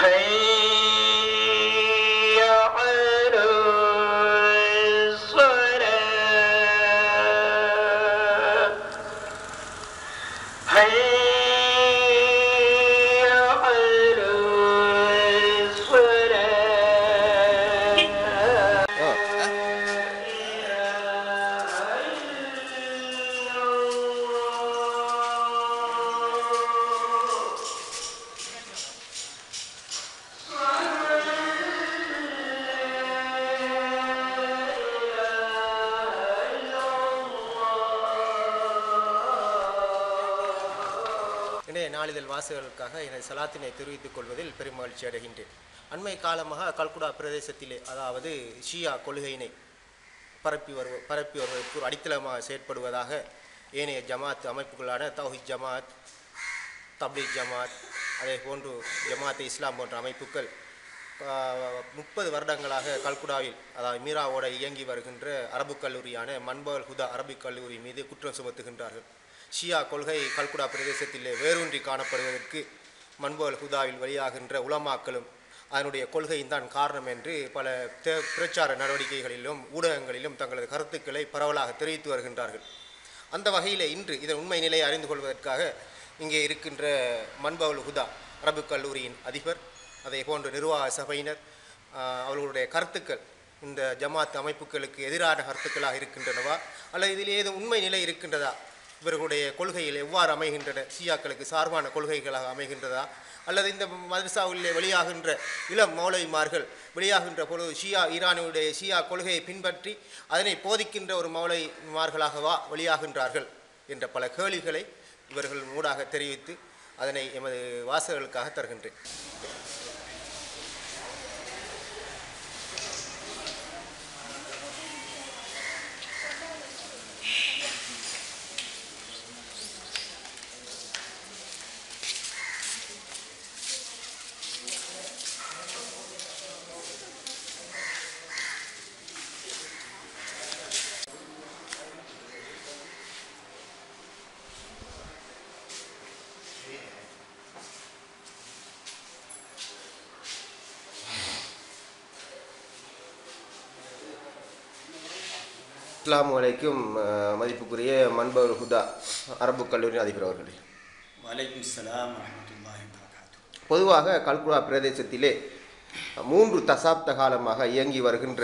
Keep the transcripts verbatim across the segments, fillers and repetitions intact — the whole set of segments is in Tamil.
நாளிதழ் வாசகர்களுக்காக எனது சலாத்தினை தெரிவித்துக் கொள்வதில் பெரும் மகிழ்ச்சி அடைகின்றேன். அண்மை காலமாக கல்குடா பிரதேசத்திலே அதாவது ஷியா கொள்கையினை பரப்பி வருவ பரப்பி வருவதற்கு ஒரு அடித்தளமாக செயற்படுவதாக ஏனைய ஜமாத் அமைப்புகளான தௌஹீத் ஜமாத், தப்லீக் ஜமாத், அதே போன்று ஜமாத் இஸ்லாம் போன்ற அமைப்புகள் முப்பது வருடங்களாக கல்குடாவில் அதாவது மீராவோட இயங்கி வருகின்ற அரபு கல்லூரியான மன்பல் ஹுதா அரபிக் கல்லூரி மீது குற்றம் சுமத்துகின்றார்கள். ஷியா கொள்கை கல்குடா பிரதேசத்திலே வேரூன்றி காணப்படுவதற்கு மன்பல் ஹுதாவில் வெளியாகின்ற உலமாக்களும் அதனுடைய கொள்கையின் தான் காரணம் என்று பல பிரச்சார நடவடிக்கைகளிலும் ஊடகங்களிலும் தங்களது கருத்துக்களை பரவலாக தெரிவித்து வருகின்றார்கள். அந்த வகையில் இன்று இதன் உண்மை நிலையை அறிந்து கொள்வதற்காக இங்கே இருக்கின்ற மன்பல் ஹுதா அரபுக் கல்லூரியின் அதிபர், அதே போன்ற நிர்வாக சபையினர் அவர்களுடைய கருத்துக்கள் இந்த ஜமாத் அமைப்புகளுக்கு எதிரான கருத்துக்களாக இருக்கின்றனவா அல்லது இதில் ஏதும் உண்மை நிலை இருக்கின்றதா, இவர்களுடைய கொள்கையில் எவ்வாறு அமைகின்றன, ஷியாக்களுக்கு சார்பான கொள்கைகளாக அமைகின்றதா அல்லது இந்த மதரசாவிலே வெளியாகின்ற இளம் மௌலவிமார்கள் வெளியாகின்ற பொழுது ஷியா ஈரானுடைய ஷியா கொள்கையை பின்பற்றி அதனை போதிக்கின்ற ஒரு மௌலவிமார்களாகவா வெளியாகின்றார்கள் என்ற பல கேள்விகளை இவர்கள் மூடாக தெரிவித்து அதனை எமது வாசகர்களுக்காக தருகின்றேன். அஸ்ஸலாமு அலைக்கும். மதிப்புக்குரிய மன்பல் ஹுதா அரபு கல்லூரி அதிபர் அவர்களே. வலைக்கும் ஸலாம் வரஹ்மத்துல்லாஹி வபரகாத்துஹு. பொதுவாக கல்குடா பிரதேசத்திலே மூன்று தசாப்த காலமாக இயங்கி வருகின்ற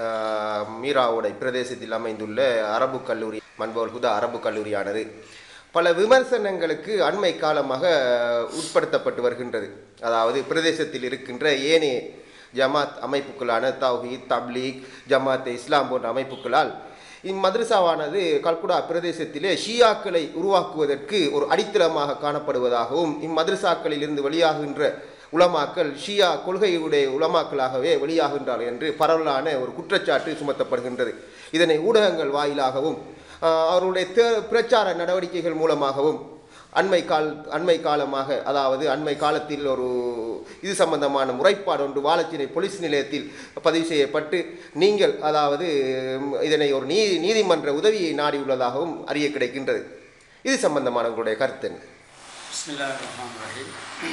மீராவுடை பிரதேசத்தில் அமைந்துள்ள அரபு கல்லூரி மன்பல் ஹுதா அரபு கல்லூரியானது பல விமர்சனங்களுக்கு அண்மை காலமாக உட்படுத்தப்பட்டு வருகின்றது. அதாவது பிரதேசத்தில் இருக்கின்ற ஏனைய ஜமாத் அமைப்புகளான தௌஹீத், தப்லீக், ஜமாத் இஸ்லாம் போன்ற அமைப்புகளால் இம்மதரசாவானது கல்குடா பிரதேசத்திலே ஷியாக்களை உருவாக்குவதற்கு ஒரு அடித்தளமாக காணப்படுவதாகவும் இம்மதரசாக்களில் இருந்து வெளியாகின்ற உலமாக்கள் ஷியா கொள்கையுடைய உலமாக்களாகவே வெளியாகின்றார்கள் என்று பரவலான ஒரு குற்றச்சாட்டு சுமத்தப்படுகின்றது. இதனை ஊடகங்கள் வாயிலாகவும் அவருடைய பிரச்சார நடவடிக்கைகள் மூலமாகவும் அண்மை கால் அண்மை காலமாக அதாவது அண்மை காலத்தில் ஒரு இது சம்பந்தமான முறைப்பாடு ஒன்று வாழச்சினை போலீஸ் நிலையத்தில் பதிவு செய்யப்பட்டு நீங்கள் அதாவது இதனை ஒரு நீதி நீதிமன்ற உதவியை நாடியுள்ளதாகவும் அறிய கிடைக்கின்றது. இது சம்பந்தமான உங்களுடைய கருத்து என்ன? பிஸ்மில்லாஹிர் ரஹ்மானிர் ரஹீம்.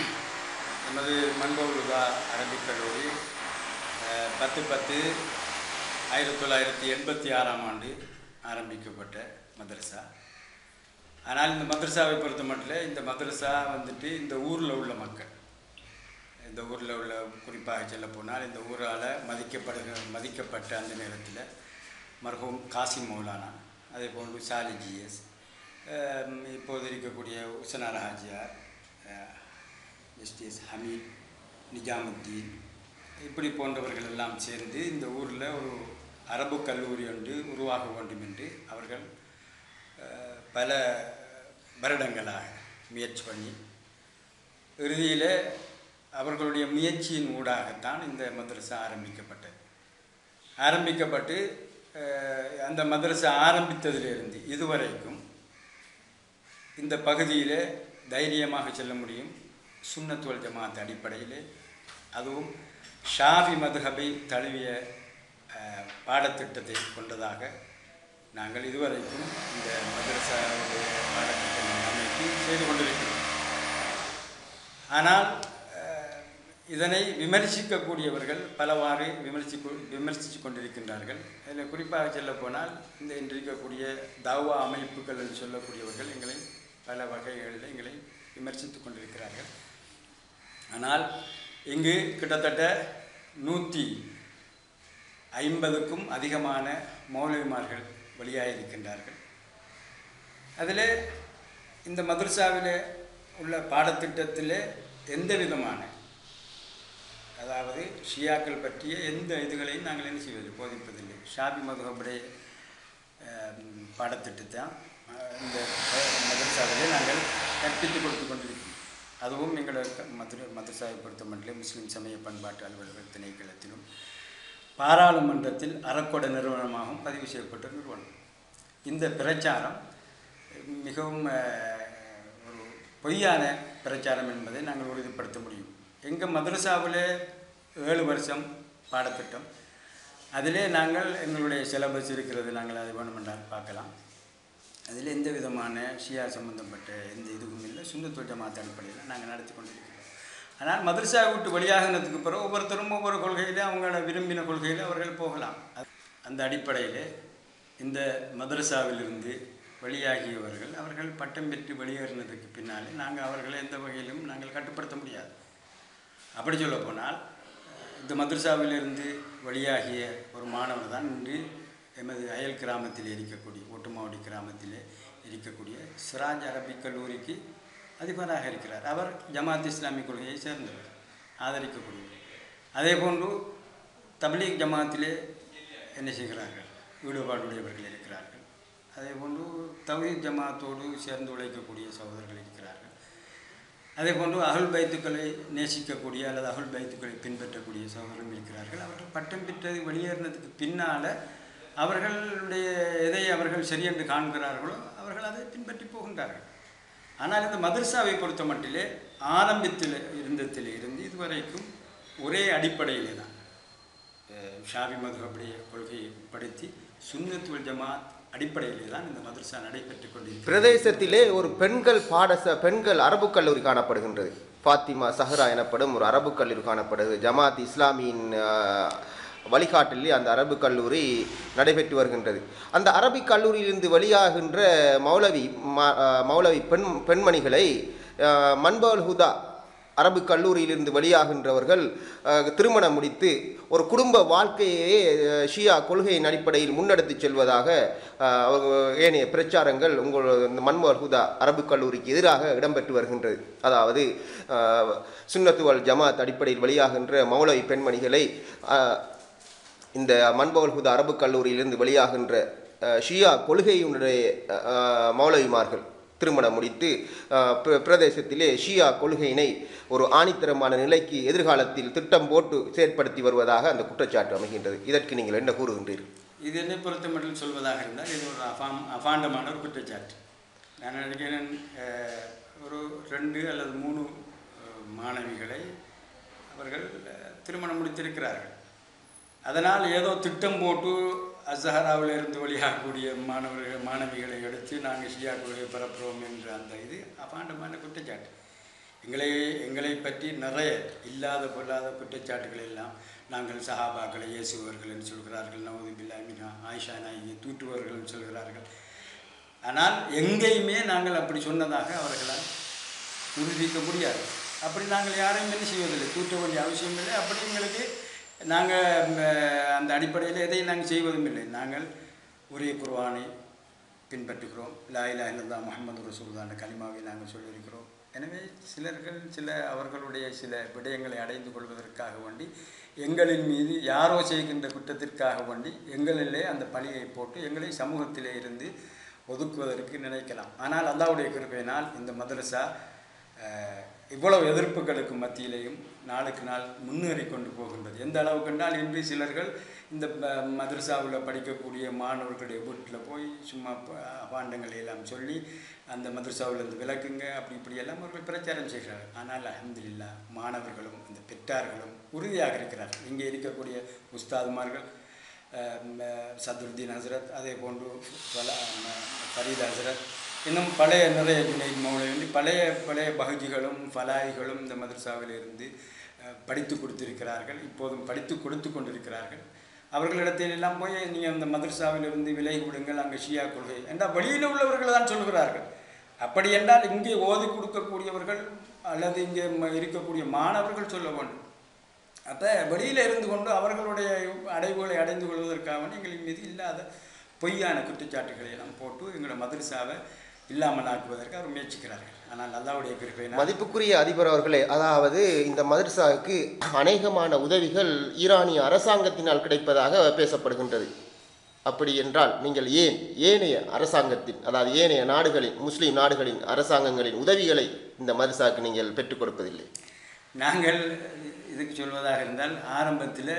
நமது மன்பல் ஹுதா அரபிக் கல்லூரி பத்து பத்து ஆயிரத்தி தொள்ளாயிரத்தி எண்பத்தி ஆறாம் ஆண்டு ஆரம்பிக்கப்பட்ட மதரசா. ஆனால் இந்த மதரசாவை பொறுத்த மட்டும் இந்த மதரசா வந்துட்டு இந்த ஊரில் உள்ள மக்கள், இந்த ஊரில் உள்ள குறிப்பாக சொல்ல போனால் இந்த ஊரால் மதிக்கப்படுக மதிக்கப்பட்ட அந்த நேரத்தில் மர்ஹூம் காசிம் மௌலானா, அதே போன்று சாலி ஜிஎஸ், இப்போது இருக்கக்கூடிய உசனார் ஹாஜியார், ஜஸ்டிஸ் ஹமீத், நிஜாமுத்தீன், இப்படி போன்றவர்கள் எல்லாம் சேர்ந்து இந்த ஊரில் ஒரு அரபு கல்லூரி ஒன்று உருவாக வேண்டும் என்று அவர்கள் பல வருடங்களாக முயற்சி பண்ணி இறுதியில் அவர்களுடைய முயற்சியின் ஊடாகத்தான் இந்த மதரசா ஆரம்பிக்கப்பட்டது. ஆரம்பிக்கப்பட்டு அந்த மதரசா ஆரம்பித்ததிலிருந்து இதுவரைக்கும் இந்த பகுதியில் தைரியமாக செல்ல முடியும். சுன்னத் வல் ஜமாத் அடிப்படையில், அதுவும் ஷாஃபி மதுஹபை தழுவிய பாடத்திட்டத்தை கொண்டதாக நாங்கள் இதுவரைக்கும் இந்த மதரசாவுடைய பாடத்திட்டங்களை அமைத்து செய்து கொண்டிருக்கிறோம். ஆனால் இதனை விமர்சிக்கக்கூடியவர்கள் பலவாறு விமர்சி விமர்சித்து கொண்டிருக்கின்றார்கள். இதில் குறிப்பாக சொல்லப்போனால் இந்த இன்று இருக்கக்கூடிய தாவா அமைப்புகள் என்று சொல்லக்கூடியவர்கள் எங்களை பல வகைகளில் எங்களை விமர்சித்து கொண்டிருக்கிறார்கள். ஆனால் இங்கு கிட்டத்தட்ட நூற்றி ஐம்பதுக்கும் அதிகமான மௌலவிமார்கள் வெளியாகியிருக்கின்றார்கள். அதில் இந்த மதரசாவில் உள்ள பாடத்திட்டத்தில் எந்த விதமான அதாவது ஷியாக்கள் பற்றிய எந்த இதுகளையும் நாங்கள் என்ன செய்வதில்லை, போதிப்பதில்லை. ஷாபி மதுஹபுடைய பாடத்திட்டத்தை இந்த மதரசாவிலே நாங்கள் கற்பித்து கொடுத்து கொண்டிருக்கிறோம். அதுவும் எங்களோட மதுரை மதரசாவை பொறுத்த மட்டும் முஸ்லீம் சமய பண்பாட்டு அலுவலர்கள் திணைக்களத்திலும் பாராளுமன்றத்தில் அறக்கொடை நிறுவனமாகவும் பதிவு செய்யப்பட்ட நிறுவனம். இந்த பிரச்சாரம் மிகவும் ஒரு பொய்யான பிரச்சாரம் என்பதை நாங்கள் உறுதிப்படுத்த முடியும். எங்கள் மதரசாவில் ஏழு வருஷம் பாடத்திட்டம், அதிலே நாங்கள் எங்களுடைய சிலபஸ் இருக்கிறது, நாங்கள் அதை வேணுமென்றால் பார்க்கலாம். அதில் எந்த விதமான ஷியா சம்பந்தப்பட்ட எந்த இதுவும் இல்லை. சுன்னத் வல் ஜமாத் அடிப்படையில் நாங்கள் நடத்தி கொண்டிருக்கிறோம். ஆனால் மதரசா விட்டு வெளியாகினதுக்கு பிறகு ஒவ்வொருத்தரும் ஒவ்வொரு கொள்கையில் அவங்கள விரும்பின கொள்கையில் அவர்கள் போகலாம். அந்த அடிப்படையில் இந்த மதரசாவிலிருந்து வெளியாகியவர்கள் அவர்கள் பட்டம் பெற்று வெளியேறினதுக்கு பின்னாலே நாங்கள் அவர்களை எந்த வகையிலும் நாங்கள் கட்டுப்படுத்த முடியாது. அப்படி சொல்ல போனால் இந்த மதரசாவிலிருந்து வெளியாகிய ஒரு மாணவர் தான் இன்று எமது அயல் கிராமத்தில் இருக்கக்கூடிய ஒட்டுமாவடி கிராமத்தில் இருக்கக்கூடிய சிராஜ் அரபிக் கல்லூரிக்கு அதிபராக இருக்கிறார். அவர் ஜமாத் இஸ்லாமிய கொள்கையை சேர்ந்தவர், ஆதரிக்கக்கூடியவர். அதே போன்று தப்லீக் ஜமாத்திலே என்ன செய்கிறார்கள், ஈடுபாடுடையவர்கள் இருக்கிறார்கள். அதே போன்று தவ்ஹீத் ஜமாத்தோடு சேர்ந்து உழைக்கக்கூடிய சகோதரர்கள் இருக்கிறார்கள். அதே போன்று அஹுல் பைத்துக்களை நேசிக்கக்கூடிய அல்லது அஹுல் பைத்துக்களை பின்பற்றக்கூடிய சகோதரர்கள் இருக்கிறார்கள். அவர்கள் பட்டம் பெற்றது வெளியேறினதுக்கு பின்னால் அவர்களுடைய எதை அவர்கள் சரியென்று காண்கிறார்களோ அவர்கள் அதை பின்பற்றி போகின்றார்கள். ஆனால் இந்த மதரசாவை பொறுத்த மட்டிலே ஆரம்பத்தில் இருந்ததில் இருந்து இதுவரைக்கும் ஒரே அடிப்படையிலே தான் ஷாபி மதுஹபுடைய கொள்கையை படுத்தி சுன்னத் வல் ஜமாத் அடிப்படையிலே தான் இந்த மதரசா நடைபெற்று கொண்டிருக்கிறது. பிரதேசத்திலே ஒரு பெண்கள் பாடச பெண்கள் அரபு கல்லூரி காணப்படுகின்றது. ஃபாத்திமா சஹரா எனப்படும் ஒரு அரபு கல்லூரி காணப்படுகிறது. ஜமாத் இஸ்லாமியின் வழிகாட்டிலே அந்த அரபு கல்லூரி நடைபெற்று வருகின்றது. அந்த அரபிக் கல்லூரியிலிருந்து வெளியாகின்ற மௌலவி மௌலவி பெண் பெண்மணிகளை மன்பவுல் ஹுதா அரபு கல்லூரியிலிருந்து வெளியாகின்றவர்கள் திருமணம் முடித்து ஒரு குடும்ப வாழ்க்கையே ஷியா கொள்கையின் அடிப்படையில் முன்னெடுத்து செல்வதாக ஏனைய பிரச்சாரங்கள் உங்கள் மன்பவுல் ஹுதா அரபு கல்லூரிக்கு எதிராக இடம்பெற்று வருகின்றது. அதாவது சுன்னத் வல் ஜமாத் அடிப்படையில் வெளியாகின்ற மௌலவி பெண்மணிகளை இந்த மன்பவுல் ஹுதா அரபு கல்லூரியிலிருந்து வெளியாகின்ற ஷியா கொள்கையினுடைய மௌலவிமார்கள் திருமணம் முடித்து பிரதேசத்திலே ஷியா கொள்கையினை ஒரு ஆணித்தரமான நிலைக்கு எதிர்காலத்தில் திட்டம் போட்டு செயற்படுத்தி வருவதாக அந்த குற்றச்சாட்டு அமைகின்றது. இதற்கு நீங்கள் என்ன கூறுகின்றீர்கள்? இது என்னை பொறுத்த மட்டும் சொல்வதாக இருந்தால் இது ஒரு அஃபாம் அபாண்டமான ஒரு குற்றச்சாட்டு. நான் நினைக்கிறேன் ஒரு ரெண்டு அல்லது மூணு மாணவிகளை அவர்கள் திருமணம் முடித்திருக்கிறார்கள். அதனால் ஏதோ திட்டம் போட்டு அஸ்ஹராவிலிருந்து வெளியாகக்கூடிய மாணவர்கள் மாணவிகளை எடுத்து நாங்கள் ஷியா கொள்கையை பரப்புகிறோம் என்ற அந்த இது அபாண்டமான குற்றச்சாட்டு. எங்களை எங்களை பற்றி நிறைய இல்லாத பொல்லாத குற்றச்சாட்டுகள் எல்லாம் நாங்கள் சஹாபாக்களை இயேசுவர்கள் என்று சொல்கிறார்கள், நவுது பில்லாஹ் மின்ஹா ஆயிஷா நாயகியை தூற்றுவர்கள் என்று சொல்கிறார்கள். ஆனால் எங்கேயுமே நாங்கள் அப்படி சொன்னதாக அவர்களால் நிரூபிக்க முடியாது. அப்படி நாங்கள் யாரையும் என்ன செய்வதில்லை, தூற்ற வேண்டிய அவசியம் இல்லை. அப்படி எங்களுக்கு நாங்கள் அந்த அடிப்படையில் எதையும் நாங்கள் செய்வதும் இல்லை. நாங்கள் ஒரே குர்ஆனை பின்பற்றுகிறோம். லா இலாஹ இல்லல்லாஹ் முஹம்மது ரசூலுல்லாஹ் என்ற கலிமாவை நாங்கள் சொல்லியிருக்கிறோம். எனவே சிலர்கள் சில அவர்களுடைய சில விடயங்களை அடைந்து கொள்வதற்காக வேண்டி எங்களின் மீது யாரோ செய்கின்ற குற்றத்திற்காக வேண்டி எங்களிலே அந்த பழியை போட்டு எங்களை சமூகத்திலே இருந்து ஒதுக்குவதற்கு நினைக்கலாம். ஆனால் அல்லாஹ்வுடைய கிருபையினால் இந்த மதரசா இவ்வளவு எதிர்ப்புகளுக்கு மத்தியிலேயும் நாளுக்கு நாள் முன்னேறி கொண்டு போகின்றது. எந்த அளவுக்கு என்றால் இன்று சிலர்கள் இந்த மதரசாவில் படிக்கக்கூடிய மாணவர்களுடைய வீட்டில் போய் சும்மா அபாண்டங்களை எல்லாம் சொல்லி அந்த மதரசாவில் இருந்து விளக்குங்க அப்படி இப்படி எல்லாம் அவர்கள் பிரச்சாரம் செய்கிறார்கள். ஆனால் அல்ஹம்துலில்லாஹ் மாணவர்களும் இந்த பெற்றார்களும் உறுதியாக இருக்கிறார்கள். இங்கே இருக்கக்கூடிய உஸ்தாதுமார்கள் சதுருதீன் ஹசரத், அதே போன்று ஃபரீத் ஹசரத், இன்னும் பழைய நிறைய ஜுனைத் மௌலவி, பழைய பழைய பகுஜிகளும் ஃபலாயிகளும் இந்த மதரசாவில் இருந்து படித்து கொடுத்திருக்கிறார்கள், இப்போதும் படித்து கொடுத்து கொண்டிருக்கிறார்கள். அவர்களிடத்தில் எல்லாம் போய் நீங்கள் அந்த மதரசாவிலிருந்து விலகி விடுங்கள், அங்கே ஷியா கொள்கை என்றால் வெளியில் உள்ளவர்கள் தான் சொல்கிறார்கள். அப்படி என்றால் இங்கே ஓதி கொடுக்கக்கூடியவர்கள் அல்லது இங்கே இருக்கக்கூடிய மாணவர்கள் சொல்ல வேண்டும். அப்போ வெளியில் இருந்து கொண்டு அவர்களுடைய அடைவுகளை அடைந்து கொள்வதற்காக எங்களின் மீது இல்லாத பொய்யான குற்றச்சாட்டுகளை எல்லாம் போட்டு எங்களோட மதரசாவை இல்லாமல் ஆக்குவதற்கு அவர் முயற்சிக்கிறார்கள். ஆனால் அல்லாவுடைய கிருபை. மதிப்புக்குரிய அதிபர் அவர்களே, அதாவது இந்த மதரசாவுக்கு அநேகமான உதவிகள் ஈரானிய அரசாங்கத்தினால் கிடைப்பதாக பேசப்படுகின்றது. அப்படி என்றால் நீங்கள் ஏன் ஏனைய அரசாங்கத்தின், அதாவது ஏனைய நாடுகளின், முஸ்லீம் நாடுகளின் அரசாங்கங்களின் உதவிகளை இந்த மதரசாவுக்கு நீங்கள் பெற்றுக் கொடுப்பதில்லை? நாங்கள் இதுக்கு சொல்வதாக இருந்தால், ஆரம்பத்தில்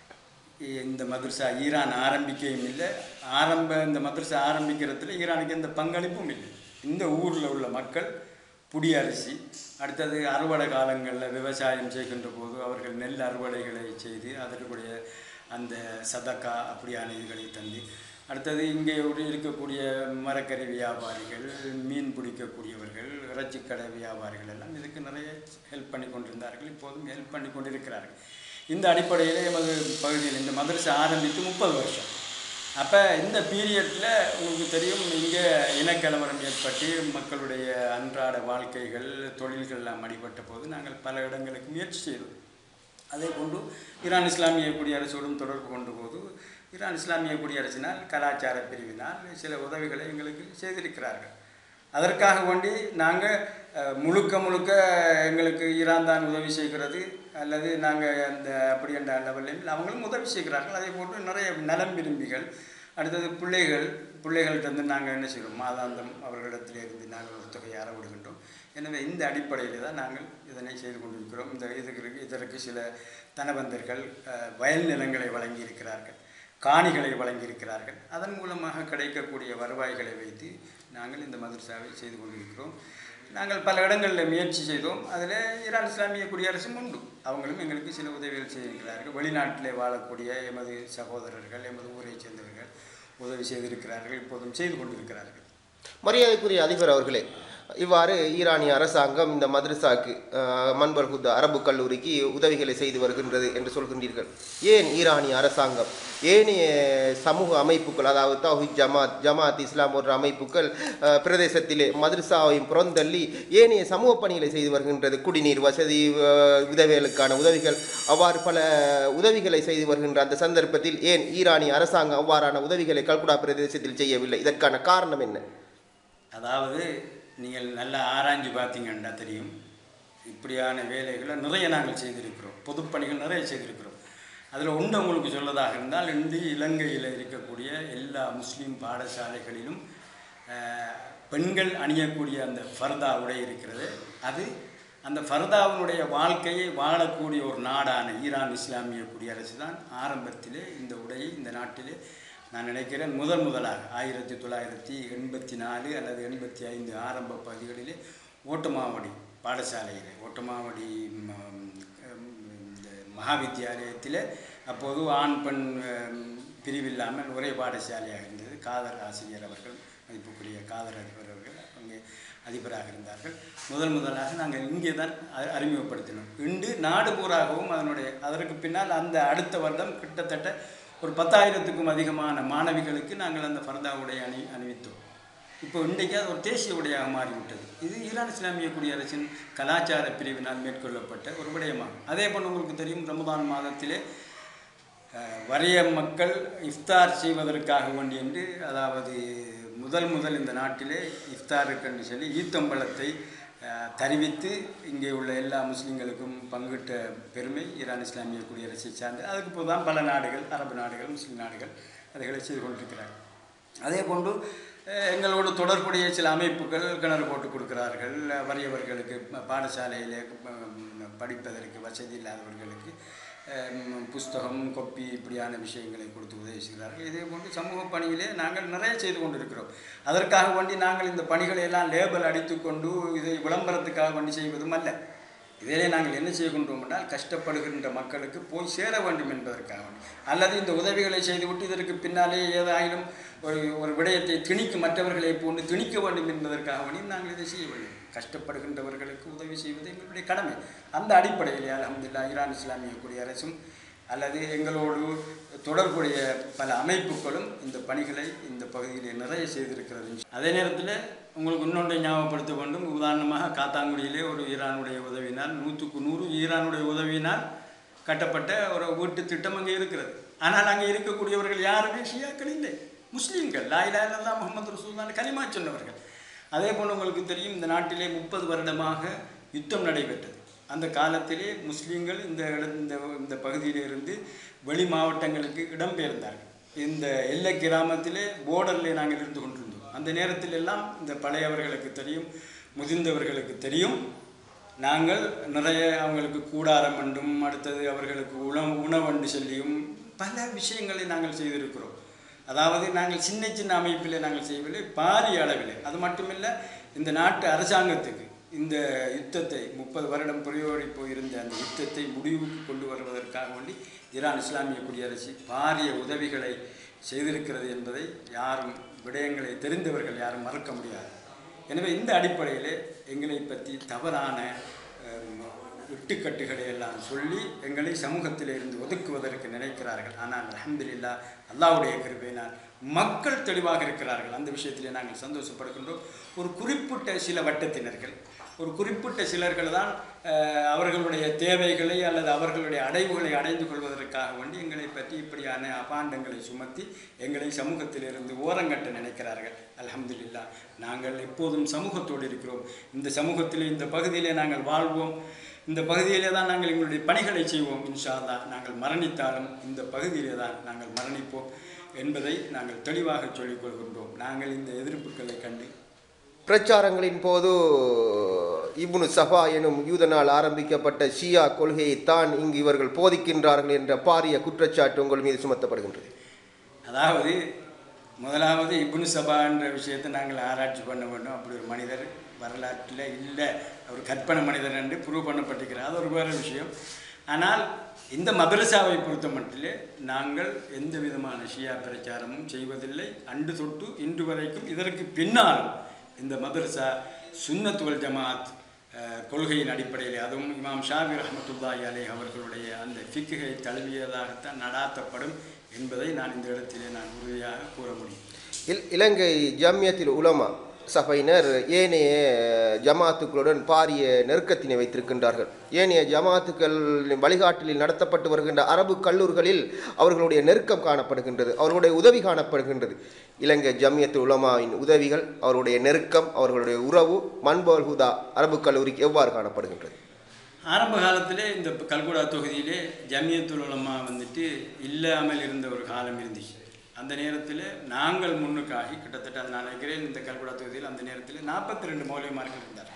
இந்த மதரசா ஈரான் ஆரம்பிக்கையும் இல்லை, ஆரம்ப இந்த மதரசா ஆரம்பிக்கிறதுல ஈரானுக்கு எந்த பங்களிப்பும் இல்லை. இந்த ஊரில் உள்ள மக்கள் புடி அரிசி, அடுத்தது அறுவடை காலங்களில் விவசாயம் செய்கின்ற போது அவர்கள் நெல் அறுவடைகளை செய்து அதற்குடைய அந்த சதக்கா அப்படியான இதுகளை தந்து, அடுத்தது இங்கே இருக்கக்கூடிய மரக்கறி வியாபாரிகள், மீன் பிடிக்கக்கூடியவர்கள், இறைச்சிக்கடை வியாபாரிகள் எல்லாம் இதுக்கு நிறைய ஹெல்ப் பண்ணி கொண்டிருந்தார்கள், இப்போதும் ஹெல்ப் பண்ணி கொண்டிருக்கிறார்கள். இந்த அடிப்படையில் எமது பகுதியில் இந்த மதரசா ஆரம்பித்து முப்பது வருஷம். அப்போ இந்த பீரியடில் உங்களுக்கு தெரியும், இங்கே இனக்கலவரம் ஏற்பட்டு மக்களுடைய அன்றாட வாழ்க்கைகள், தொழில்கள் எல்லாம் அடிபட்ட போது நாங்கள் பல இடங்களுக்கு முயற்சி செய்தோம். அதே போன்று ஈரான் இஸ்லாமிய குடியரசோடும் தொடர்பு கொண்ட போது ஈரான் இஸ்லாமிய குடியரசினால் கலாச்சார பிரிவினால் சில உதவிகளை எங்களுக்கு செய்திருக்கிறார்கள். அதற்காக வேண்டி நாங்கள் முழுக்க முழுக்க எங்களுக்கு ஈரான் தான் உதவி செய்கிறது அல்லது நாங்கள் அந்த அப்படி என்ற லெவலில் அவங்களும் உதவி செய்கிறார்கள். அதே போன்று நிறைய நலம் விரும்பிகள், அடுத்தது பிள்ளைகள் பிள்ளைகள்கிட்ட நாங்கள் என்ன செய்கிறோம், மாதாந்தம் அவர்களிடத்திலிருந்து நாங்கள் ஒரு தொகையை அறவிடுகின்றோம். எனவே இந்த அடிப்படையில் தான் நாங்கள் இதனை செய்து கொண்டிருக்கிறோம். இந்த இதுக்கு இதற்கு சில தனபந்தர்கள் வயல் நிலங்களை வழங்கியிருக்கிறார்கள், காணிகளை வழங்கியிருக்கிறார்கள். அதன் மூலமாக கிடைக்கக்கூடிய வருவாய்களை வைத்து நாங்கள் இந்த மதரசாவை செய்து கொண்டிருக்கிறோம். நாங்கள் பல இடங்களில் முயற்சி செய்தோம். அதில் ஈரான் இஸ்லாமிய குடியரசும் உண்டு, அவங்களும் எங்களுக்கு சில உதவிகள் செய்திருக்கிறார்கள். வெளிநாட்டிலே வாழக்கூடிய எமது சகோதரர்கள், எமது ஊரை சேர்ந்தவர்கள் உதவி செய்திருக்கிறார்கள், இப்போதும் செய்து கொண்டிருக்கிறார்கள். மரியாதைக்குரிய அதிபர் அவர்களே, இவ்வாறு ஈரானிய அரசாங்கம் இந்த மதரசாக்கு மன்பல் ஹுதா அரபு கல்லூரிக்கு உதவிகளை செய்து வருகின்றது என்று சொல்கின்றீர்கள். ஏன் ஈரானிய அரசாங்கம் ஏனைய சமூக அமைப்புகள், அதாவது தௌஹீத் ஜமாத், ஜமாத் இஸ்லாம் போன்ற அமைப்புகள் பிரதேசத்திலே மதரசாவையும் புறந்தள்ளி ஏனைய சமூக பணிகளை செய்து வருகின்றது? குடிநீர் வசதி, உதவிகளுக்கான உதவிகள், அவ்வாறு பல உதவிகளை செய்து வருகின்ற அந்த சந்தர்ப்பத்தில் ஏன் ஈரானிய அரசாங்கம் அவ்வாறான உதவிகளை கல்குடா பிரதேசத்தில் செய்யவில்லை? இதற்கான காரணம் என்ன? அதாவது நீங்கள் நல்லா ஆராய்ஞ்சு பார்த்தீங்கன்னா தெரியும், இப்படியான வேலைகளை நிறைய நாங்கள் செய்திருக்கிறோம், பொதுப்பணிகள் நிறைய செய்திருக்கிறோம். அதில் ஒன்று உங்களுக்கு சொல்லதாக இருந்தால், இன்று இலங்கையில் இருக்கக்கூடிய எல்லா முஸ்லீம் பாடசாலைகளிலும் பெண்கள் அணியக்கூடிய அந்த ஃபர்தா உடை இருக்கிறது. அது அந்த ஃபர்தாவினுடைய வாழ்க்கையை வாழக்கூடிய ஒரு நாடான ஈரான் இஸ்லாமிய குடியரசு தான் ஆரம்பத்திலே இந்த உடையை இந்த நாட்டிலே நான் நினைக்கிறேன் முதல் முதலாக ஆயிரத்தி தொள்ளாயிரத்தி எண்பத்தி நாலு அல்லது எண்பத்தி ஐந்து ஆரம்ப பகுதிகளிலே ஓட்டுமாவடி பாடசாலையில், ஓட்டுமாவடி இந்த மகாவித்தியாலயத்தில் அப்போது ஆண் பெண் பிரிவில்லாமல் ஒரே பாடசாலையாக இருந்தது. காதர் ஆசிரியர் அவர்கள், மதிப்புக்குரிய காதர் அதிபர் அவர்கள் அங்கே அதிபராக இருந்தார்கள். முதல் முதலாக நாங்கள் இங்கே தான் அறிமுகப்படுத்தினோம். இன்று நாடு பூராகவும் அதனுடைய அதற்கு பின்னால் அந்த அடுத்த வருடம் கிட்டத்தட்ட ஒரு பத்தாயிரத்துக்கும் அதிகமான மாணவிகளுக்கு நாங்கள் அந்த ஃபர்தா உடையை அணி அணிவித்தோம். இப்போ இன்றைக்கு அது ஒரு தேசிய உடையாக மாறிவிட்டது. இது ஈரான் இஸ்லாமிய குடியரசின் கலாச்சார பிரிவினால் மேற்கொள்ளப்பட்ட ஒரு விடயமாகும். அதே போல் உங்களுக்கு தெரியும், ரமதான் மாதத்திலே வறிய மக்கள் இஃப்தார் செய்வதற்காக வேண்டி என்று, அதாவது முதல் முதல் இந்த நாட்டிலே இஃப்தாருக்குன்னு சொல்லி ஈத்தம்பழத்தை தெரிவித்து இங்கே உள்ள எல்லா முஸ்லீம்களுக்கும் பங்கிட்ட பெருமை ஈரான் இஸ்லாமிய குடியரசை சார்ந்து. அதுக்கு இப்போ தான் பல நாடுகள், அரபு நாடுகள், முஸ்லீம் நாடுகள் அதுகளை செய்து கொண்டிருக்கிறார்கள். அதே போன்று எங்களோடு தொடர்புடைய சில அமைப்புகள் கிணறு போட்டு கொடுக்கிறார்கள். வறியவர்களுக்கு பாடசாலையில் படிப்பதற்கு வசதி இல்லாதவர்களுக்கு புஸ்தகம், கொப்பி இப்படியான விஷயங்களை கொடுத்து உதவி செய்கிறார்கள். இதே போன்று சமூக பணியிலே நாங்கள் நிறைய செய்து கொண்டிருக்கிறோம். அதற்காக வேண்டி நாங்கள் இந்த பணிகளை எல்லாம் லேபல் அடித்து கொண்டு இதை விளம்பரத்துக்காக வேண்டி செய்வதும் அல்ல. இதிலே நாங்கள் என்ன செய்கின்றோம் என்றால் கஷ்டப்படுகின்ற மக்களுக்கு போய் சேர வேண்டும் என்பதற்காக அல்லது இந்த உதவிகளை செய்துவிட்டு இதற்கு பின்னாலே ஏதாயினும் ஒரு ஒரு விடயத்தை திணிக்க மற்றவர்களை போன்று திணிக்க வேண்டும் என்பதற்காக நாங்கள் இதை செய்யவில்லை. கஷ்டப்படுகின்றவர்களுக்கு உதவி செய்வது எங்களுடைய கடமை. அந்த அடிப்படையில் அல்ஹம்துலில்லாஹ் ஈரான் இஸ்லாமிய குடியரசும் அல்லது எங்களோடு தொடர்புடைய பல அமைப்புகளும் இந்த பணிகளை இந்த பகுதியிலே நிறைய செய்திருக்கிறது. அதே நேரத்தில் உங்களுக்கு இன்னொன்றை ஞாபகப்படுத்த வேண்டும். உதாரணமாக காத்தாங்குடியிலே ஒரு ஈரானுடைய உதவினால் நூற்றுக்கு நூறு ஈரானுடைய உதவினால் கட்டப்பட்ட ஒரு வீட்டு திட்டம் அங்கே இருக்கிறது. ஆனால் அங்கே இருக்கக்கூடியவர்கள் யாருமே ஷியாக்கள் இல்லை, முஸ்லீம்கள். லா இலாஹா இல்லல்லாஹ் முஹம்மது ரசூலுல்லாஹ் கலிமா சொன்னவர்கள். அதே போல் உங்களுக்கு தெரியும், இந்த நாட்டிலே முப்பது வருடமாக யுத்தம் நடைபெற்றது. அந்த காலத்திலே முஸ்லீம்கள் இந்த இந்த இந்த பகுதியிலிருந்து வெளி மாவட்டங்களுக்கு இடம்பெயர்ந்தார்கள். இந்த எல்லை கிராமத்திலே போர்டரிலே நாங்கள் இருந்து கொண்டிருந்தோம். அந்த நேரத்தில் எல்லாம் இந்த பழையவர்களுக்கு தெரியும், முதிர்ந்தவர்களுக்கு தெரியும், நாங்கள் நிறைய அவங்களுக்கு கூடாரம் என்றும் அடுத்தது அவர்களுக்கு உணவு உணவண்டு சொல்லியும் பல விஷயங்களை நாங்கள் செய்திருக்கிறோம். அதாவது நாங்கள் சின்ன சின்ன அமைப்பில் நாங்கள் செய்யவில்லை, பாரிய அளவில். அது மட்டுமில்லை, இந்த நாட்டு அரசாங்கத்துக்கு இந்த யுத்தத்தை முப்பது வருடம் புரியோடி போயிருந்த அந்த யுத்தத்தை முடிவுக்கு கொண்டு வருவதற்காக வேண்டி ஈரான் இஸ்லாமிய குடியரசு பாரிய உதவிகளை செய்திருக்கிறது என்பதை யாரும் விடயங்களை தெரிந்தவர்கள் யாரும் மறக்க முடியாது. எனவே இந்த அடிப்படையில் எங்களை பற்றி தவறான இட்டுக்கட்டுகளை எல்லாம் சொல்லி எங்களை சமூகத்தில் இருந்து ஒதுக்குவதற்கு நினைக்கிறார்கள். ஆனால் அல்ஹம்துலில்லாஹ் அல்லாஹ்வுடைய கிருபையினால் மக்கள் தெளிவாக இருக்கிறார்கள். அந்த விஷயத்திலே நாங்கள் சந்தோஷப்படுகின்றோம். ஒரு குறிப்பிட்ட சில வட்டத்தினர்கள், ஒரு குறிப்பிட்ட சிலர்கள் தான் அவர்களுடைய தேவைகளை அல்லது அவர்களுடைய அடைவுகளை அடைந்து கொள்வதற்காக வேண்டி எங்களை பற்றி இப்படியான அபாண்டங்களை சுமத்தி எங்களை சமூகத்திலிருந்து ஓரங்கட்ட நினைக்கிறார்கள். அல்ஹம்துலில்லாஹ் நாங்கள் எப்போதும் சமூகத்தோடு இருக்கிறோம். இந்த சமூகத்தில் இந்த பகுதியிலே நாங்கள் வாழ்வோம். இந்த பகுதியிலே தான் நாங்கள் எங்களுடைய பணிகளை செய்வோம். இன்ஷா அல்லாஹ் நாங்கள் மரணித்தாலும் இந்த பகுதியிலே தான் நாங்கள் மரணிப்போம் என்பதை நாங்கள் தெளிவாக சொல்லிக் கொள்கின்றோம். நாங்கள் இந்த எதிர்ப்புகளை கண்டு பிரச்சாரங்களின் போது இப்னு சபா எனும் யூதனால் ஆரம்பிக்கப்பட்ட ஷியா கொள்கையை தான் இங்கு இவர்கள் போதிக்கின்றார்கள் என்ற பாரிய குற்றச்சாட்டு உங்கள் மீது சுமத்தப்படுகின்றது. அதாவது முதலாவது இப்னு சபா என்ற விஷயத்தை நாங்கள் ஆராய்ச்சி பண்ண வேண்டும். அப்படி ஒரு மனிதர் வரலாற்றில் இல்லை, அவர் கற்பனை மனிதர் என்று ப்ரூவ் பண்ணப்பட்டிருக்கிறார். அது ஒரு வேறு விஷயம். ஆனால் இந்த மதரசாவை பொறுத்த மட்டிலே நாங்கள் எந்த விதமான ஷியா பிரச்சாரமும் செய்வதில்லை. அன்று தொட்டு இன்று வரைக்கும் இதற்கு பின்னாலும் இந்த மதரசா சுன்னத் வல் ஜமாத் கொள்கையின் அடிப்படையில், அதுவும் இமாம் ஷாஃபி ரஹ்மத்துல்லாஹி அலைஹி அவர்களுடைய அந்த ஃபிக்ஹை தழுவியதாகத்தான் நடாத்தப்படும் என்பதை நான் இந்த இடத்திலே நான் உறுதியாக கூற முடியும். இல் இலங்கை ஜம்மியத்துல் உலமா சபையினர் ஏனைய ஜமாத்துக்களுடன் பாரிய நெருக்கத்தினை வைத்திருக்கின்றார்கள். ஏனைய ஜமாத்துக்கள் வழிகாட்டலில் நடத்தப்பட்டு வருகின்ற அரபு கல்லூரிகளில் அவர்களுடைய நெருக்கம் காணப்படுகின்றது, அவர்களுடைய உதவி காணப்படுகின்றது. இலங்கை ஜம்மியத்துல் உலமாவின் உதவிகள், அவருடைய நெருக்கம், அவர்களுடைய உறவு மன்பல் ஹுதா அரபு கல்லூரிக்கு எவ்வாறு காணப்படுகின்றது? ஆரம்ப காலத்திலே இந்த கல்குடா தொகுதியிலே ஜம்மியத்துல் உலமா வந்துட்டு இல்லாமல் இருந்த ஒரு காலம் இருந்துச்சு. அந்த நேரத்தில் நாங்கள் முன்னுக்காகி கிட்டத்தட்ட நான் நினைக்கிறேன் இந்த கல்குடா தொகுதியில் அந்த நேரத்தில் நாற்பத்தி ரெண்டு மௌலிமார்கள் இருந்தார்.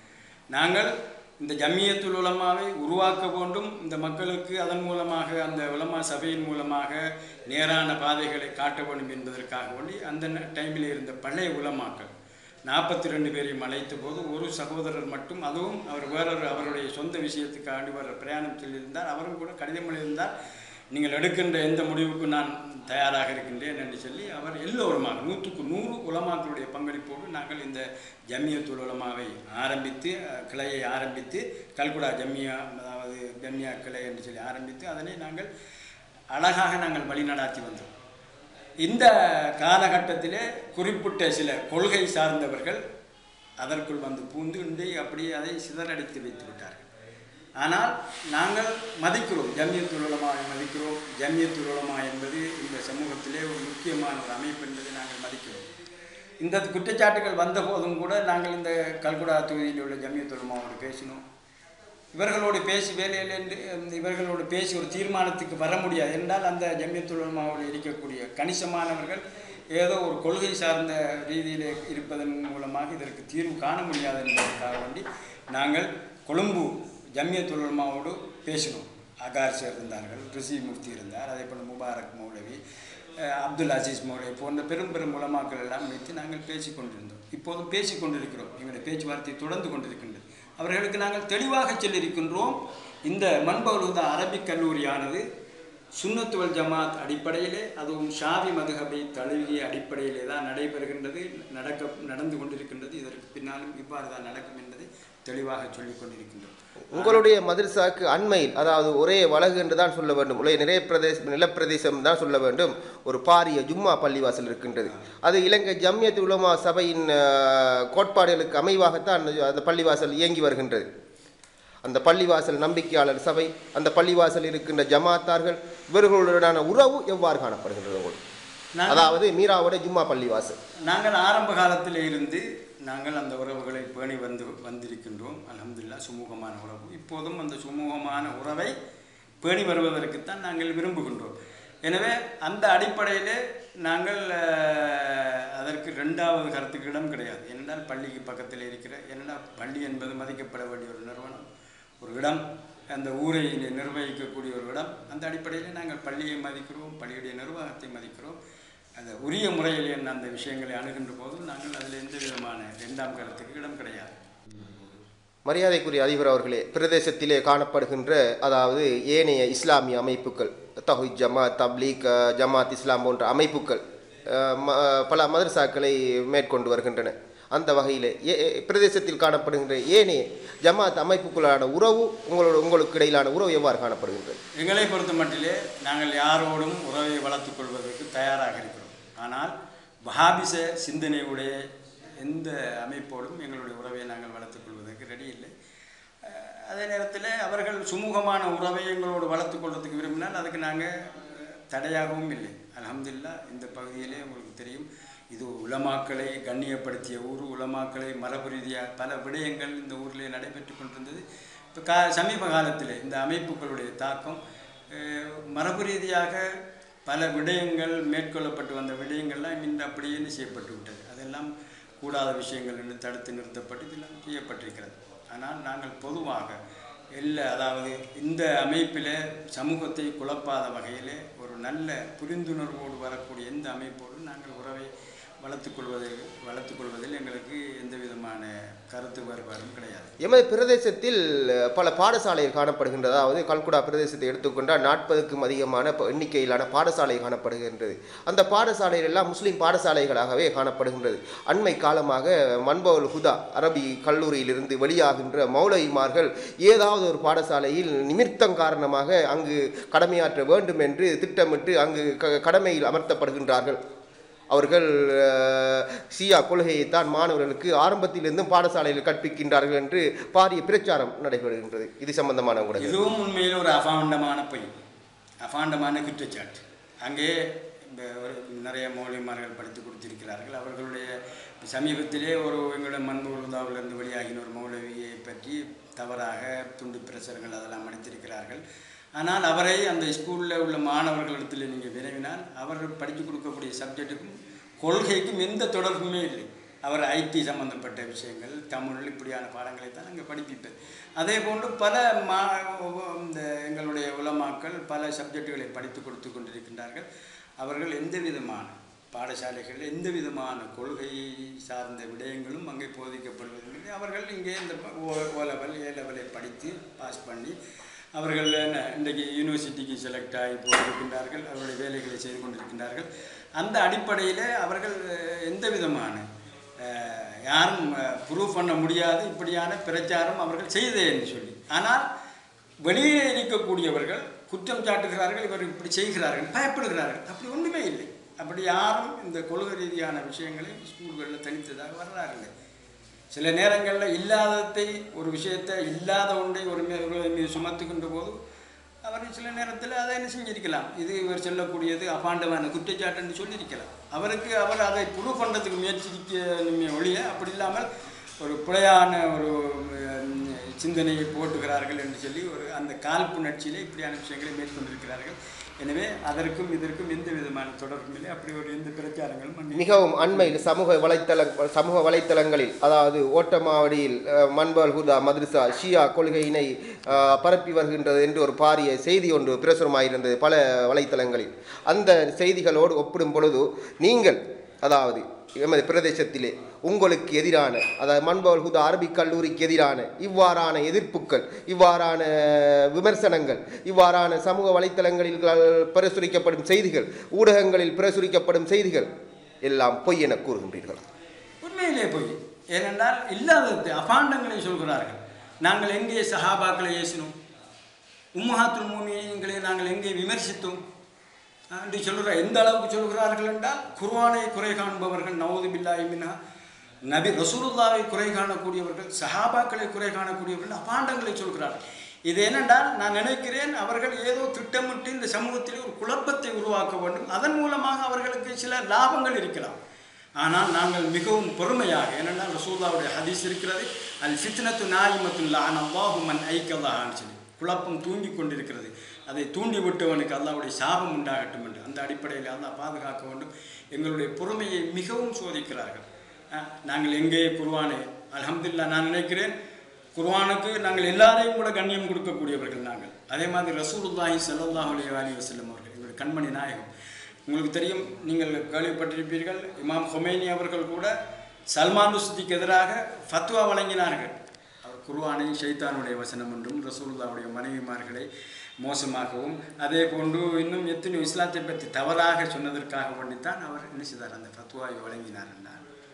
நாங்கள் இந்த ஜம்மியத்துல் உலமாவை உருவாக்க வேண்டும், இந்த மக்களுக்கு அதன் மூலமாக அந்த உலமா சபையின் மூலமாக நேரான பாதைகளை காட்ட வேண்டும் என்பதற்காக வேண்டி அந்த டைமில் இருந்த பழைய உலமாக்கள் நாற்பத்தி ரெண்டு பேரையும் அழைத்த போது ஒரு சகோதரர் மட்டும், அதுவும் அவர் வேறொரு அவருடைய சொந்த விஷயத்துக்காண்டி வர பிரயாணம் சொல்லியிருந்தார். அவரும் கூட கடிதம் எழுதியிருந்தார், நீங்கள் எடுக்கின்ற எந்த முடிவுக்கு நான் தயாராக இருக்கின்றேன் என்று சொல்லி அவர் எல்லோருமாக நூற்றுக்கு நூறு உலமாக்களுடைய பங்களிப்போடு நாங்கள் இந்த ஜம்மியத்துல் உலமாவை ஆரம்பித்து கிளையை ஆரம்பித்து கல்குடா ஜம்மியா, அதாவது ஜம்மியா கிளை என்று சொல்லி ஆரம்பித்து அதனை நாங்கள் அழகாக நாங்கள் வழிநடாத்தி வந்தோம். இந்த காலகட்டத்திலே குறிப்பிட்ட சில கொள்கை சார்ந்தவர்கள் அதற்குள் வந்து பூந்து இன்றி அப்படியே அதை சிதறடித்து வைத்து விட்டார்கள். ஆனால் நாங்கள் மதிக்கிறோம், ஜம்மியத்துல் உலமாவை மதிக்கிறோம். ஜம்மியத்துல் உலமா என்பது இந்த சமூகத்திலே ஒரு முக்கியமான ஒரு அமைப்பு என்பதை நாங்கள் மதிக்கிறோம். இந்த குற்றச்சாட்டுகள் வந்த போதும் கூட நாங்கள் இந்த கல்குடா தொகுதியில் உள்ள ஜம்மியத்துல் உலமாவோடு பேசினோம். இவர்களோடு பேசி வேலையில் என்று இவர்களோடு பேசி ஒரு தீர்மானத்துக்கு வர முடியாது என்றால் அந்த ஜம்மியத்துல் உலமாவோடு இருக்கக்கூடிய கணிசமானவர்கள் ஏதோ ஒரு கொள்கை சார்ந்த ரீதியில் இருப்பதன் மூலமாக இதற்கு தீர்வு காண முடியாது என்பதற்காக வேண்டி நாங்கள் கொழும்பு ஜம்மியத்துல் உலமாவோடு பேசினோம். அகார்ஷர் இருந்தார்கள், ரிசி முஃப்தி இருந்தார், அதே போல் முபாரக் மௌலவி, அப்துல் அசீஸ் மௌலவி போன்ற பெரும் பெரும் உலமாக்கள் எல்லாம் வைத்து நாங்கள் பேசி கொண்டிருந்தோம். இப்போதும் பேசி கொண்டிருக்கிறோம். எங்களுடைய பேச்சுவார்த்தை தொடர்ந்து கொண்டிருக்கின்றது. அவர்களுக்கு நாங்கள் தெளிவாக சொல்லியிருக்கின்றோம். இந்த மன்பவுல் ஹுதா அரபிக் கல்லூரியானது சுன்னத்துவல் ஜமாத் அடிப்படையிலே, அதுவும் ஷாஃபி மதுஹபை தழுவிய அடிப்படையிலே தான் நடைபெறுகின்றது, நடக்க நடந்து கொண்டிருக்கின்றது. இதற்கு பின்னாலும் இவ்வாறு தான் நடக்கும் என்பதை தெளிவாக சொல்லிக் கொண்டிருக்கின்றோம். உங்களுடைய மதரசாக்கு அண்மையில், அதாவது ஒரே வலகு என்று தான் சொல்ல வேண்டும், ஒரே நிறைய பிரதேசம் நிலப்பிரதேசம் தான் சொல்ல வேண்டும், ஒரு பாரிய ஜும்மா பள்ளிவாசல் இருக்கின்றது. அது இலங்கை ஜம்மியத் உலமா சபையின் கோட்பாடுகளுக்கு அமைவாகத்தான் அந்த பள்ளிவாசல் இயங்கி வருகின்றது. அந்த பள்ளிவாசல் நம்பிக்கையாளர் சபை, அந்த பள்ளிவாசல் இருக்கின்ற ஜமாத்தார்கள், இவர்களுடனான உறவு எவ்வாறு காணப்படுகின்றது உங்களுக்கு? அதாவது மீராவோட ஜும்மா பள்ளிவாசல். நாங்கள் ஆரம்ப காலத்தில் இருந்து நாங்கள் அந்த உறவுகளை பேணி வந்து வந்திருக்கின்றோம். அல்ஹம்துலில்லாஹ் சுமூகமான உறவு. இப்போதும் அந்த சுமூகமான உறவை பேணி வருவதற்குத்தான் நாங்கள் விரும்புகின்றோம். எனவே அந்த அடிப்படையிலே நாங்கள் அதற்கு ரெண்டாவது கருத்துக்கு இடம் கிடையாது. ஏனென்றால் பள்ளிக்கு பக்கத்தில் இருக்கிற, ஏனென்றால் பள்ளி என்பது மதிக்கப்பட வேண்டிய ஒரு நிறுவனம், ஒரு இடம், அந்த ஊரை நிர்வகிக்கக்கூடிய ஒரு இடம். அந்த அடிப்படையில் நாங்கள் பள்ளியை மதிக்கிறோம், பள்ளியுடைய நிர்வாகத்தை மதிக்கிறோம். அந்த உரிய முறையில் என்ன அந்த விஷயங்களை அணுகின்ற போதும் நாங்கள் அதில் எந்த விதமான இரண்டாம் கருத்துக்கு இடம் கிடையாது. மரியாதைக்குரிய அதிபர் அவர்களே, பிரதேசத்திலே காணப்படுகின்ற அதாவது ஏனைய இஸ்லாமிய அமைப்புகள், தஹ்வீத் ஜமாத், தப்லீக் ஜமாத் இஸ்லாம் போன்ற அமைப்புகள் பல மதரசாக்களை மேற்கொண்டு வருகின்றன. அந்த வகையில் ஏ பிரதேசத்தில் காணப்படுகின்ற ஏனைய ஜமாத் அமைப்புகளான உறவு, உங்களோட உங்களுக்கு இடையிலான உறவு எவ்வாறு காணப்படுகின்றது? எங்களை பொறுத்த மட்டிலே நாங்கள் யாரோடும் உறவை வளர்த்து கொள்வதற்கு தயாராக இருக்கிறோம். ஆனால் வஹாபிச சிந்தனையுடைய எந்த அமைப்போடும் எங்களுடைய உறவை நாங்கள் வளர்த்துக் கொள்வதற்கு ரெடி இல்லை. அதே நேரத்தில் அவர்கள் சுமூகமான உறவை எங்களோடு வளர்த்து கொள்வதற்கு விரும்பினால் அதுக்கு நாங்கள் தடையாகவும் இல்லை. அல்ஹம்துலில்லாஹ் இந்த பகுதியிலே உங்களுக்கு தெரியும், இது உலமாக்களை கண்ணியப்படுத்திய ஊர், உலமாக்களை மரபு ரீதியாக பல விடயங்கள் இந்த ஊரில் நடைபெற்று கொண்டிருந்தது. இப்போ கா சமீப காலத்தில் இந்த அமைப்புகளுடைய தாக்கம் மரபு ரீதியாக பல விடயங்கள் மேற்கொள்ளப்பட்டு வந்த விடயங்கள்லாம் இன்று அப்படியே செய்யப்பட்டு விட்டது. அதெல்லாம் கூடாத விஷயங்கள் என்று தடுத்து நிறுத்தப்பட்டு இதெல்லாம் செய்யப்பட்டிருக்கிறது. ஆனால் நாங்கள் பொதுவாக எல்லா, அதாவது இந்த அமைப்பில் சமூகத்தை குழப்பாத வகையில் ஒரு நல்ல புரிந்துணர்வோடு வரக்கூடிய எந்த அமைப்போடும் நாங்கள் உறவை வளர்த்து கொள்வதில் வளர்த்து கொள்வதில் எங்களுக்கு எந்த விதமான கருத்து வேறுபாடும் கிடையாது. எமது பிரதேசத்தில் பல பாடசாலைகள் காணப்படுகின்றது. அதாவது கல்குடா பிரதேசத்தை எடுத்துக்கொண்டால் நாற்பதுக்கும் அதிகமான எண்ணிக்கையிலான பாடசாலை காணப்படுகின்றது. அந்த பாடசாலைகள் எல்லாம் முஸ்லீம் பாடசாலைகளாகவே காணப்படுகின்றது. அண்மை காலமாக மன்பவுல் ஹுதா அரபி கல்லூரியிலிருந்து வெளியாகின்ற மௌலவிமார்கள் ஏதாவது ஒரு பாடசாலையில் நிமித்தம் காரணமாக அங்கு கடமையாற்ற வேண்டும் என்று திட்டமிட்டு அங்கு கடமையில் அமர்த்தப்படுகின்றார்கள். அவர்கள் ஷியா கொள்கையைத்தான் மாணவர்களுக்கு ஆரம்பத்திலிருந்தும் பாடசாலையில் கற்பிக்கின்றார்கள் என்று பாரிய பிரச்சாரம் நடைபெறுகின்றது. இது சம்பந்தமான கூட இதுவும் உண்மையில் ஒரு அபாண்டமான பொய், அபாண்டமான குற்றச்சாட்டு. அங்கே நிறைய மௌலவிமார்கள் படித்து கொடுத்திருக்கிறார்கள். அவர்களுடைய சமீபத்திலே ஒரு எங்களுடைய மன்பவுல் ஹுதாவிலிருந்து வெளியாகின ஒரு மௌலவியை பற்றி தவறாக துண்டு பிரசுரங்கள் அதெல்லாம் அடித்திருக்கிறார்கள். ஆனால் அவரை அந்த ஸ்கூலில் உள்ள மாணவர்களிடத்தில் நீங்கள் விரைவினால் அவர் படித்து கொடுக்கக்கூடிய சப்ஜெக்டுக்கும் கொள்கைக்கும் எந்த தொடர்புமே இல்லை. அவர் ஐடி சம்பந்தப்பட்ட விஷயங்கள், தமிழ் இப்படியான பாடங்களை தான் அங்கே படிப்பிப்பது. அதே போன்று பல மா இந்த எங்களுடைய உலமாக்கள் பல சப்ஜெக்டுகளை படித்து கொடுத்து கொண்டிருக்கின்றார்கள். அவர்கள் எந்த விதமான பாடசாலைகளில் எந்த விதமான கொள்கை சார்ந்த விடயங்களும் அங்கே போதிக்கப்படுவதில்லை. அவர்கள் இங்கே இந்த ஓ லெவல் ஏ லெவலை படித்து பாஸ் பண்ணி அவர்கள் இன்றைக்கு யூனிவர்சிட்டிக்கு செலக்ட் ஆகி போயிருக்கின்றார்கள். அவருடைய வேலைகளை செய்து கொண்டிருக்கின்றார்கள். அந்த அடிப்படையில் அவர்கள் எந்த விதமான யாரும் ப்ரூவ் பண்ண முடியாது இப்படியான பிரச்சாரம் அவர்கள் செய்தேன்னு சொல்லி. ஆனால் வெளியே இருக்கக்கூடியவர்கள் குற்றம் சாட்டுகிறார்கள், இவர் இப்படி செய்கிறார்கள், பயப்படுகிறார்கள். அப்படி ஒன்றுமே இல்லை. அப்படி யாரும் இந்த கொள்கை ரீதியான விஷயங்களை ஸ்கூல்களில் தனித்ததாக வரலாறு. சில நேரங்களில் இல்லாததை ஒரு விஷயத்தை இல்லாத ஒன்றை ஒரு மீது சுமத்துக்கின்ற போது அவர் சில நேரத்தில் அதை என்ன செஞ்சிருக்கலாம், இது இவர் சொல்லக்கூடியது அபாண்டமான குற்றச்சாட்டுன்னு சொல்லியிருக்கலாம். அவருக்கு அவர் அதை ப்ரூவ் பண்ணுறதுக்கு முயற்சிக்க ஒழிய அப்படி இல்லாமல் ஒரு பிழையான ஒரு சிந்தனையை போட்டுகிறார்கள் என்று சொல்லி ஒரு அந்த காழ்ப்புணர்ச்சியிலே இப்படியான விஷயங்களை மேற்கொண்டிருக்கிறார்கள். எனவே அதற்கும் இதற்கும் எந்த விதமான தொடர்பும் இல்லை. அப்படி ஒரு எந்த பிரச்சாரங்களும் மிகவும் அண்மையில் சமூக வலைத்தள சமூக வலைத்தளங்களில் அதாவது ஓட்டமாவடியில் மன்பவுல் ஹுதா மദ്രസா ஷியா கொள்கையினை பரப்பி வருகின்றது என்று ஒரு பாரிய செய்தி ஒன்று பிரசுரமாயிருந்தது பல வலைத்தளங்களில். அந்த செய்திகளோடு ஒப்பிடும் பொழுது நீங்கள் அதாவது எமது பிரதேசத்திலே உங்களுக்கு எதிரான, அதாவது மன்பவல் ஹுதா அரபிக் கல்லூரிக்கு எதிரான இவ்வாறான எதிர்ப்புகள், இவ்வாறான விமர்சனங்கள், இவ்வாறான சமூக வலைத்தளங்களில் பிரசுரிக்கப்படும் செய்திகள், ஊடகங்களில் பிரசுரிக்கப்படும் செய்திகள் எல்லாம் பொய் என கூறுகின்றீர்கள்? உண்மையிலே பொய். ஏனென்றால் இல்லாதது அபாண்டங்களை சொல்கிறார்கள். நாங்கள் எங்கே சஹாபாக்களை ஏசினோம்? உம்மஹாத்துல் மூமினீன்களை நாங்கள் எங்கே விமர்சித்தோம் என்று சொல்கிற எந்த அளவுக்கு சொல்கிறார்கள் என்றால், குர்ஆனை குறை காண்பவர்கள், நவுது பில்லாஹி மின்ஹா, நபி ரசூலுல்லாவை குறை காணக்கூடியவர்கள், சஹாபாக்களை குறை காணக்கூடியவர்கள் அபாண்டங்களை சொல்கிறார்கள். இது என்னென்றால், நான் நினைக்கிறேன் அவர்கள் ஏதோ திட்டமிட்டு இந்த சமூகத்தில் ஒரு குழப்பத்தை உருவாக்க வேண்டும். அதன் மூலமாக அவர்களுக்கு சில லாபங்கள் இருக்கலாம். ஆனால் நாங்கள் மிகவும் பொறுமையாக, ஏனென்றால் ரசூலுல்லாவுடைய ஹதீஸ் இருக்கிறது, அல் ஃபித்னத்து நாயிமத்துன் லஅன அல்லாஹு மன் ஐகல்லாஹான்னு சொல்லி, குழப்பம் தூங்கி கொண்டிருக்கிறது, அதை தூண்டி விட்டவனுக்கு அல்லாஹ்வுடைய சாபம் உண்டாகட்டும் என்று. அந்த அடிப்படையில் அல்லாஹ் பாதுகாக்க வேண்டும். எங்களுடைய பொறுமையை மிகவும் சோதிக்கிறார்கள். நாங்கள் எங்கே குர்ஆனை, அல்ஹம்துலில்லாஹ், நான் நினைக்கிறேன் குர்ஆனுக்கு நாங்கள் எல்லாரையும் கூட கண்ணியம் கொடுக்கக்கூடியவர்கள் நாங்கள். அதே மாதிரி ரசூலுல்லாஹி ஸல்லல்லாஹு அலைஹி வஸல்லம் அவர்கள் எங்களுடைய கண்மணி நாயகம். உங்களுக்கு தெரியும், நீங்கள் கேள்விப்பட்டிருப்பீர்கள், இமாம் ஹொமைனி அவர்கள் கூட சல்மான் ருஷ்திக்கு எதிராக ஃபத்வா வழங்கினார்கள். அவர் குர்ஆனை ஷைத்தானுடைய வசனம் என்றும், ரசூலுல்லாஹுடைய மனைவிமார்களை மோசமாகவும், அதே போன்று இன்னும் எத்தனையோ இஸ்லாத்தை பற்றி தவறாக சொன்னதற்காக வேண்டித்தான் அவர் என்ன செய்தார், அந்த ஃபத்வாவை வழங்கினார் என்றார்.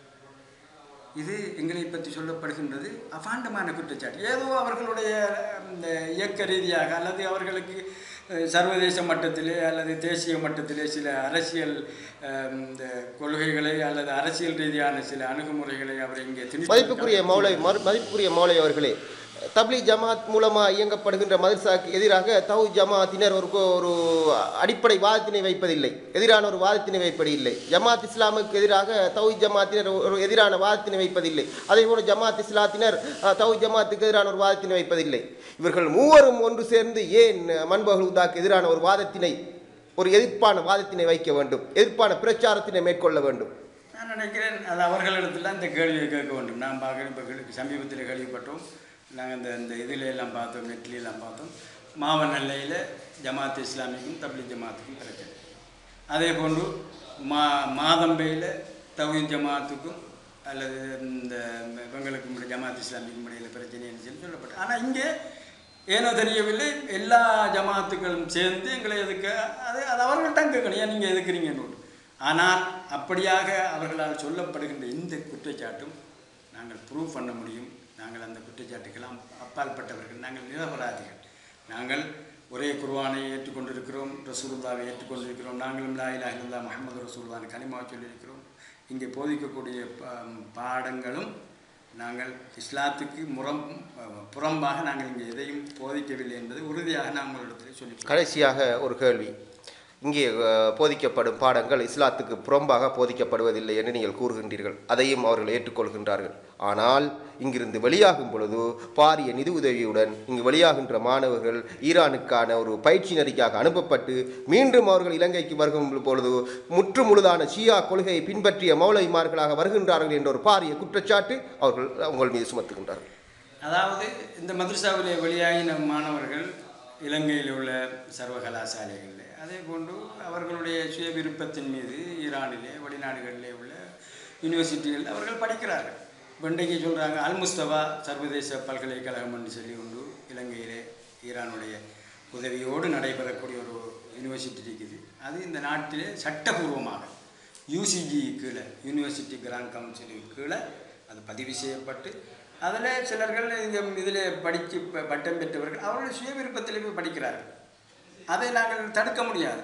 இது எங்களை பற்றி சொல்லப்படுகின்றது அபாண்டமான குற்றச்சாட்டு. ஏதோ அவர்களுடைய இந்த இயக்க ரீதியாக அல்லது அவர்களுக்கு சர்வதேச மட்டத்திலே அல்லது தேசிய மட்டத்திலே சில அரசியல் இந்த கொள்கைகளை அல்லது அரசியல் ரீதியான சில அணுகுமுறைகளை அவர் இங்கே திணி மதிப்புக்குரிய மௌலை மதிப்புக்குரிய மௌலை அவர்களே, தப்லீக் ஜமாத் மூலமாக இயங்கப்படுகின்ற மதரசாக்கு எதிராக தௌஹீத் ஜமாத்தினர் ஒரு ஒரு அடிப்படை வாதத்தினை வைப்பதில்லை, எதிரான ஒரு வாதத்தினை வைப்பதில்லை. ஜமாத் இஸ்லாமுக்கு எதிராக தௌஹீத் ஜமாத்தினர் ஒரு எதிரான வாதத்தினை வைப்பதில்லை. அதே போல ஜமாத் இஸ்லாத்தினர் தௌஹீத் ஜமாத்துக்கு எதிரான ஒரு வாதத்தினை வைப்பதில்லை. இவர்கள் மூவரும் ஒன்று சேர்ந்து ஏன் மன்பவல் ஹுதாக்கு எதிரான ஒரு வாதத்தினை, ஒரு எதிர்ப்பான வாதத்தினை வைக்க வேண்டும், எதிர்ப்பான பிரச்சாரத்தினை மேற்கொள்ள வேண்டும்? நான் நினைக்கிறேன் அது அவர்களிடத்தில் இந்த கேள்வியை கேட்க வேண்டும். நான் பார்க்குறேன், இப்போ சமீபத்தில் கேள்விப்பட்டோம், நாங்கள் இந்த இந்த இதில் எல்லாம் பார்த்தோம், நெட்லாம் பார்த்தோம், மாவனல்லையில் ஜமாத் இஸ்லாமிக்கும் தப்லீக் ஜமாத்துக்கும் பிரச்சனை. அதே போன்று மா மாதம்பையில் தௌஹீத் ஜமாத்துக்கும் அல்லது இந்த இவங்களுக்கு முன்னாடி ஜமாத் இஸ்லாமிக்கும் இடையில் பிரச்சனைன்னு சொல்லி சொல்லப்பட்டது. ஆனால் இங்கே ஏனோ தெரியவில்லை, எல்லா ஜமாத்துக்களும் சேர்ந்து எங்களை எதுக்க, அது அது அவர்கள் தான் கேட்கணும், ஏன் நீங்கள் எதுக்குறீங்கன்னு. ஆனால் அப்படியாக அவர்களால் சொல்லப்படுகின்ற இந்த குற்றச்சாட்டும் நாங்கள் ப்ரூவ் பண்ண முடியும். நாங்கள் அந்த குற்றச்சாட்டுக்கெல்லாம் அப்பாற்பட்டவர்கள், நாங்கள் நிரபராதிகள். நாங்கள் ஒரே குர்ஆனை ஏற்றுக்கொண்டிருக்கிறோம், ரசூலுல்லாவை ஏற்றுக்கொண்டிருக்கிறோம். நாங்களும் லா இலாஹா இல்லல்லாஹ் முஹம்மது ரசூலுல்லாஹ்னு கலிமாவை சொல்லியிருக்கிறோம். இங்கே போதிக்கக்கூடிய பாடங்களும் நாங்கள் இஸ்லாத்துக்கு முறம் புறம்பாக நாங்கள் இங்கே எதையும் போதிக்கவில்லை என்பது உறுதியாக நான் உங்களிடத்தில் சொல்லி. கடைசியாக ஒரு கேள்வி, இங்கே போதிக்கப்படும் பாடங்கள் இஸ்லாத்துக்கு புறம்பாக போதிக்கப்படுவதில்லை என்று நீங்கள் கூறுகின்றீர்கள், அதையும் அவர்கள் ஏற்றுக்கொள்கின்றார்கள். ஆனால் இங்கிருந்து வெளியாகும் பொழுது பாரிய நிதி உதவியுடன் இங்கு வெளியாகின்ற மாணவர்கள் ஈரானுக்கான ஒரு பயிற்சி நெறிக்காக அனுப்பப்பட்டு மீண்டும் அவர்கள் இலங்கைக்கு வருகும் பொழுது முற்று முழுதான ஷியா கொள்கையை பின்பற்றிய மௌலவிமார்களாக வருகின்றார்கள் என்ற ஒரு பாரிய குற்றச்சாட்டு அவர்கள் உங்கள் மீது சுமத்துகின்றார்கள். அதாவது இந்த மதரசாவிலே வெளியாகின மாணவர்கள் இலங்கையில் உள்ள சர்வகலாசாலைகளில், அதே போன்று அவர்களுடைய சுய விருப்பத்தின் மீது ஈரானிலே வெளிநாடுகளிலே உள்ள யூனிவர்சிட்டிகளில் அவர்கள் படிக்கிறார்கள். இன்றைக்கு சொல்கிறாங்க அல் முஸ்தபா சர்வதேச பல்கலைக்கழகம் என்று சொல்லி உண்டு இலங்கையிலே ஈரானுடைய உதவியோடு நடைபெறக்கூடிய ஒரு யூனிவர்சிட்டி இருக்குது. அது இந்த நாட்டிலே சட்டபூர்வமாக யூசிஜி கீழே, யூனிவர்சிட்டி கிராண்ட் கவுன்சிலுக்கு கீழே அது பதிவு செய்யப்பட்டு அதில் சிலர்கள் இந்த இதில் படித்து பட்டம் பெற்றவர்கள் அவர்களுடைய சுய விருப்பத்தில் போய் படிக்கிறார்கள். அதை நாங்கள் தடுக்க முடியாது.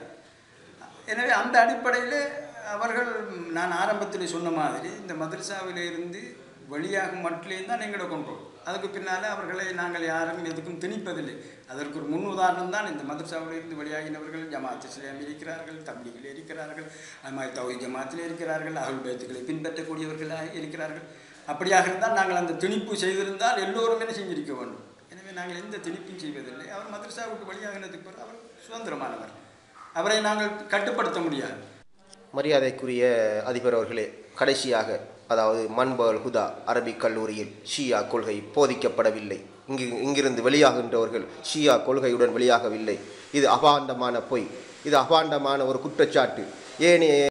எனவே அந்த அடிப்படையில் அவர்கள், நான் ஆரம்பத்தில் சொன்ன மாதிரி, இந்த மதரசாவில் இருந்து வெளியாகும் மட்டும் தான் எங்களோட கொண்டோம். அதுக்கு பின்னால் அவர்களை நாங்கள் யாரும் எதுக்கும் திணிப்பதில்லை. அதற்கு ஒரு முன் உதாரணம் தான் இந்த மதரசாவில் இருந்து வெளியாகினவர்கள் ஜமாத் இஸ்லாமில் இருக்கிறார்கள், தப்லீகில் இருக்கிறார்கள், அது மாதிரி தௌஹீத் ஜமாத்தில் இருக்கிறார்கள், அஹ்லுல் பைத்துகளை பின்பற்றக்கூடியவர்களாக இருக்கிறார்கள். அப்படியாக இருந்தால் நாங்கள் அந்த திணிப்பு செய்திருந்தால் எல்லோருமே செஞ்சிருக்க வேண்டும். எனவே நாங்கள் எந்த திணிப்பும் செய்வதில்லை. அவர் மதரசா விட்டு வெளியாகினதுக்கு பிறகு அவர் சுதந்திரமானவர், அவரை நாங்கள் கட்டுப்படுத்த முடியாது. மரியாதைக்குரிய அதிபர் அவர்களே, கடைசியாக, அதாவது மன்பவல் ஹுதா அரபிக் கல்லூரியில் ஷியா கொள்கை போதிக்கப்படவில்லை, இங்கு இங்கிருந்து வெளியாகின்றவர்கள் ஷியா கொள்கையுடன் வெளியாகவில்லை, இது அபாண்டமான பொய், இது அபாண்டமான ஒரு குற்றச்சாட்டு. ஏனைய